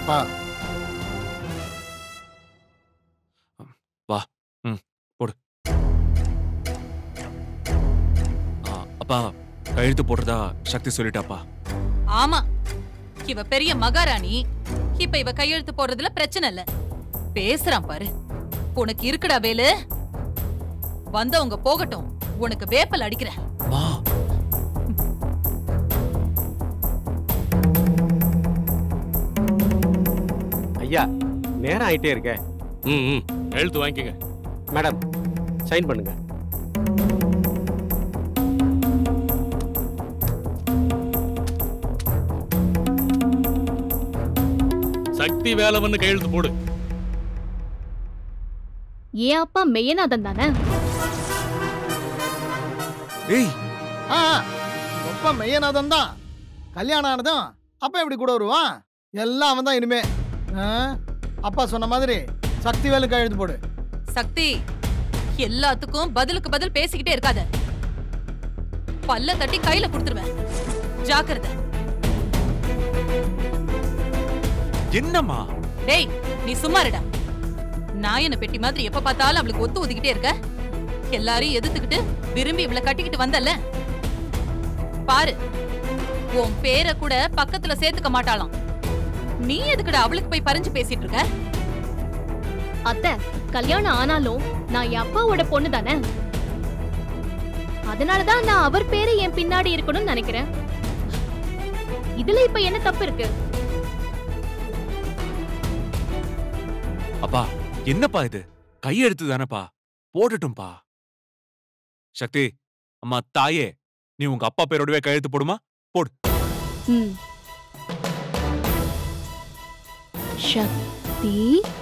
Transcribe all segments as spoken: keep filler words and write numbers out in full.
அப்பா வா. ம் போடு. அப்பா கையெழுத்து போடுறதா சக்தி சொல்லிட்டாப்பா. ஆமா, இவ பெரிய மகாராணி. இப்ப இவ கையெழுத்து போடுறதுல பிரச்சனை இல்ல. பேசுறான் பாரு. உனக்கு இருக்குடா வேலு. வந்தவங்க போகட்டும், உனக்கு வேப்பல் அடிக்கிறேன். ஐயா நேரம் ஆயிட்டே இருக்க. ம் ம் எழுத்து வாங்கிக்கங்க. மேடம் சைன் பண்ணுங்க. சக்தி வேலவன்னு கையெழுத்து போடு. ஏன் அப்பா மெய்யநாதன் தானே? ஏய் ஆ அப்பா மெய்யநாதன் தான். கல்யாணம் ஆனதும் அப்பா எப்படி கூட வருவான்? எல்லாம் அவன் தான் இனிமே. அப்பா சொன்ன மாதிரி சக்தி வேலு கையெழுத்து போடு. சக்தி, எல்லாத்துக்கும் பதிலுக்கு பதில் பேசிக்கிட்டே இருக்காத. பல்ல தட்டி கையில கொடுத்துருவேன். ஜாக்கிரதை. என்னம்மா? டேய் நீ சும்மா இருடா. நாயன பெட்டி மாதிரி எப்ப பார்த்தாலும் அவளுக்கு ஒத்து ஒதுக்கிட்டே இருக்க. எல்லாரையும் எதிர்த்துக்கிட்டு விரும்பி இவளை கட்டிக்கிட்டு வந்தல்ல பாரு. உன் பேரை கூட பக்கத்துல சேர்த்துக்க மாட்டாளாம். நீ எதுக்குடா அவளுக்கு போய் பறிஞ்சு பேசிட்டு இருக்க? அத்தை, கல்யாணம் ஆனாலும் நான் என் அப்பாவோட பொண்ணு தானே. அதனாலதான் நான் அவர் பேரு என் பின்னாடி இருக்கணும்னு நினைக்கிறேன். இதுல இப்ப என்ன தப்பு இருக்கு? அப்பா என்னப்பா இது? கையெழுத்து தானப்பா, போடட்டும்பா. சக்தி அம்மா தாயே, நீ உங்க அப்பா பேரோடவே கையெழுத்து போடுமா? போடு. சக்தி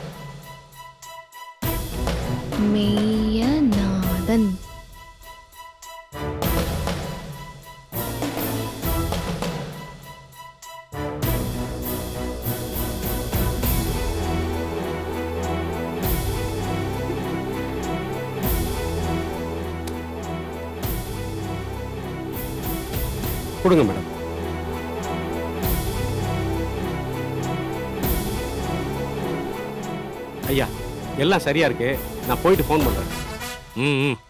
மெய்யநாதன். கொடுங்க மேடம். ஐயா எல்லாம் சரியா இருக்கு. நான் போயிட்டு ஃபோன் பண்றேன். ம் ம்